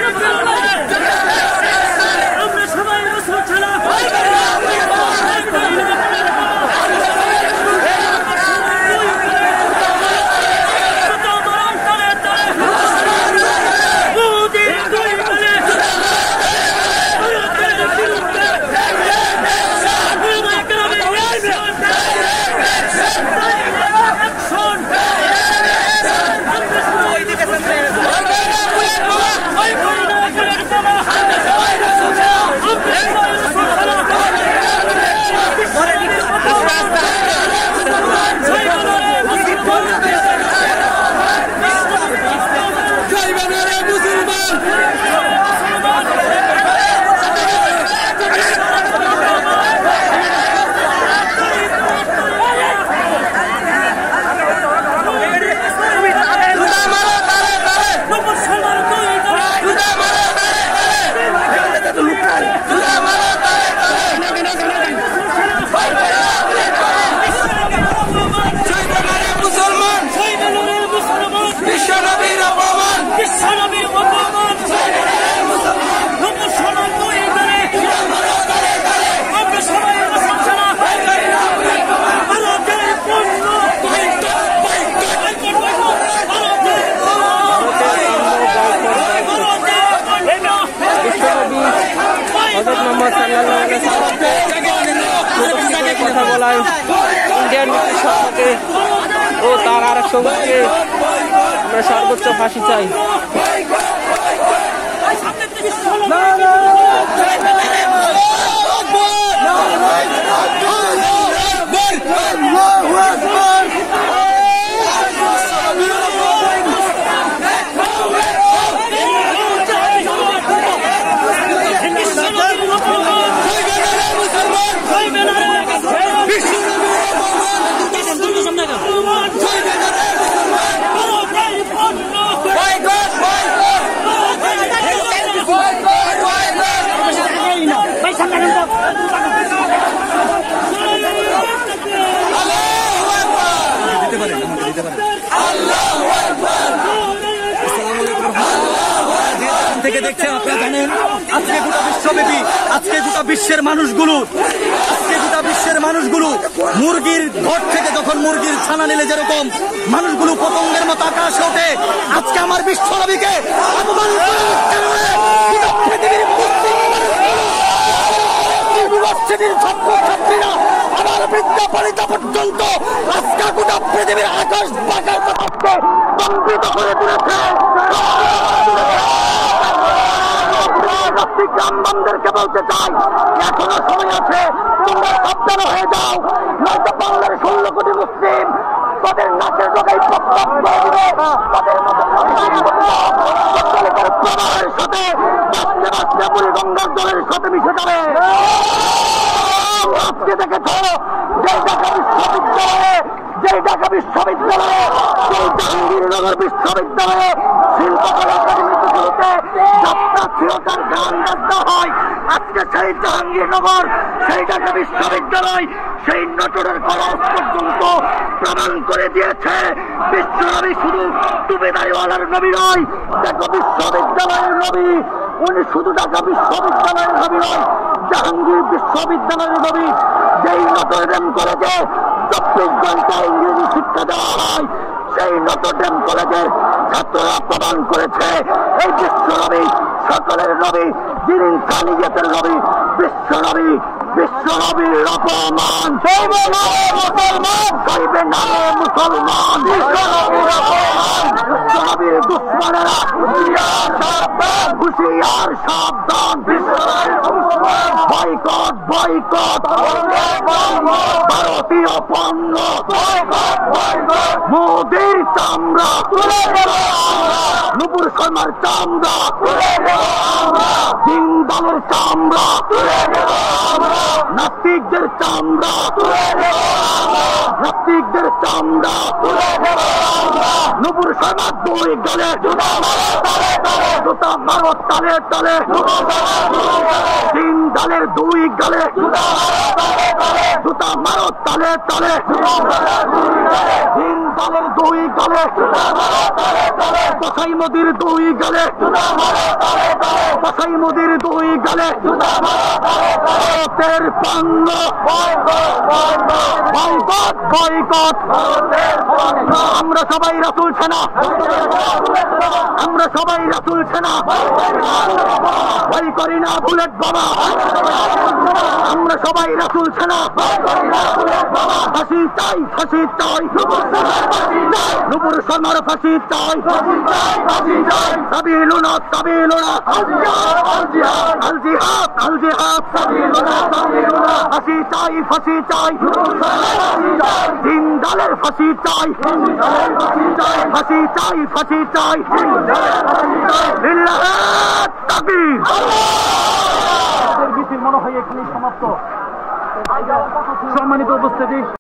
কথা বলায় ইন্ডিয়ান সরকারকে ও তার আরেক সঙ্গীকে আমরা সর্বোচ্চ ফাঁসি চাই। থেকে দেখছেন আপনারা জানেন আজকে গোটা বিশ্বব্যাপী আজকে গোটা বিশ্বের মানুষগুলো মুরগির ঘর থেকে যখন মুরগির ছানা নিলে যেরকম মানুষগুলো পতঙ্গের মতো আকাশে ওঠে, আজকে আমার বিশ্বনবীকে অপমান করে ইউনিভার্সিটির ছাত্রছাত্রীরা আমার বিদ্যাপরিতা পর্যন্ত আজকে গোটা পৃথিবীর আকাশ বাঁকার কথাকে কম্পিত করে তুলেছে। গ্রামবানদেরকে বলতে চাই, এখনো সময় আছে, তোমরা সাবধান হয়ে যাও, নয়তো বাংলার 16 কোটি মুসলিম তাদের নাকের ডগায় প্রস্তাব করে দিবে, তাদের মতো প্রবাহের সাথে বাঁচতে বাঁচতে পুরী গঙ্গার জলের সাথে মিশে যাবে। আজকে দেখেছ ঢাকা বিশ্ববিদ্যালয়ে জাহাঙ্গীরনগর বিশ্ববিদ্যালয়ে শিল্পকলা একাডেমিতে যাত্রা থিয়েটার গান বাজনা হয়, আজকে সেই জাহাঙ্গীরনগর সেই ঢাকা বিশ্ববিদ্যালয় সেই নটরের কলস পর্যন্ত প্রমাণ করে দিয়েছে বিশ্বনবী শুধু টুপিদারিওয়ালার নবী নয়, ঢাকা বিশ্ববিদ্যালয়ের নবী। উনি শুধু ঢাকা বিশ্ববিদ্যালয়ের নবী নয়, জাহাঙ্গীর বিশ্ববিদ্যালয়ের নবী। যেই নটরডেম কলেজে 24 ঘন্টা ইংরেজি শিক্ষা দেওয়া হয়, সেই নটরডেম কলেজের ছাত্ররা প্রমাণ করেছে এই বিশ্বনবী সকলের নবী, যিনি ইনসানিয়তের নবী, বিশ্বনবীর অপমান সইবে না মুসলমান, বিশ্বনবীর দুশ্মনেরা হুঁশিয়ার সাবধান, বয়কট ভারতীয় পণ্য, মোদির চামড়া, নুপুর শর্মার চামড়া, জিন্দালের চামড়া, নাস্তিকদের চামড়া, নুপুর শর্মার 2 গালে জুতা মারো তালে তালে, জিন্দালের 2 গালে জুতা মারো তালে তালে, জিন্দালের 2 গালে, বসাই মোদির 2 গালে চাই মোদির দুই গালে ভারতের পণ্য বয়কট বয়কট। আমরা সবাই রাসূল সেনা, আমরা সবাই রাসূল সেনা, ভয় করি না বুলেট বোমা। আমরা সবাই রাসূল সেনা, ফাঁসি চাই ফাঁসি চাই, নুপুর শর্মার ফাঁসি চাই, সাবিলুনা সাবিলুনা আল জিহাদ আল জিহাদ, ফাঁসি চাই ফাঁসি চাই, জিন্দালের ফাঁসি চাই, ফাঁসি চাই ফাঁসি চাই, লিল্লাহি তাকবীর। মনে হয় এখানেই সমাপ্ত। সম্মানিত উপস্থিতি।